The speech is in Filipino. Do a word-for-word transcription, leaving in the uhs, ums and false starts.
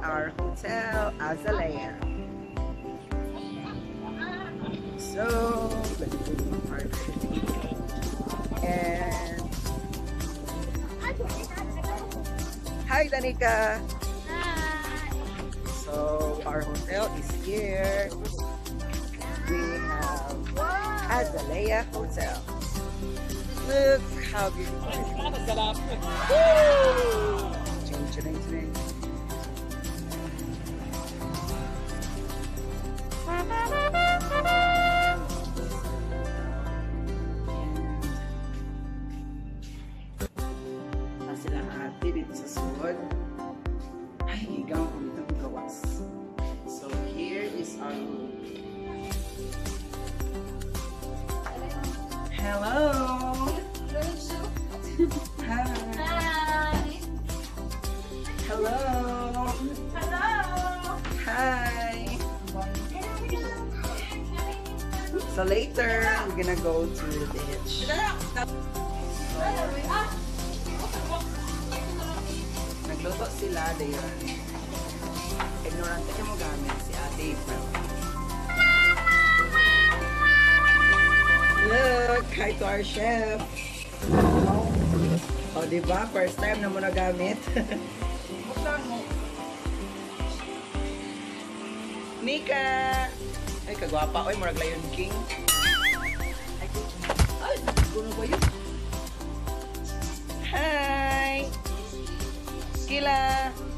our hotel, Azalea. So, let's go to our and hi, Danica. Hi. So, our hotel is here. We have Azalea Hotel. Look how beautiful it is. Woo! Ching, ching, ching. Na sila ate dito sa sud. Ay, higang ko dito ang gawas. So, here is our room. Hello! Hi! Hi. Hello! Hello. Hi! So later, we're gonna go to the beach. Nagluto sila, Dayan. Ignorante niya mo gamit si Ate April. Look! Hi to our chef! O, oh, diba? First time na mo nagamit. Nika! Ay, kagwapa. Oy, murag Lion King. Ay, guno ba yun? Hi! Kila!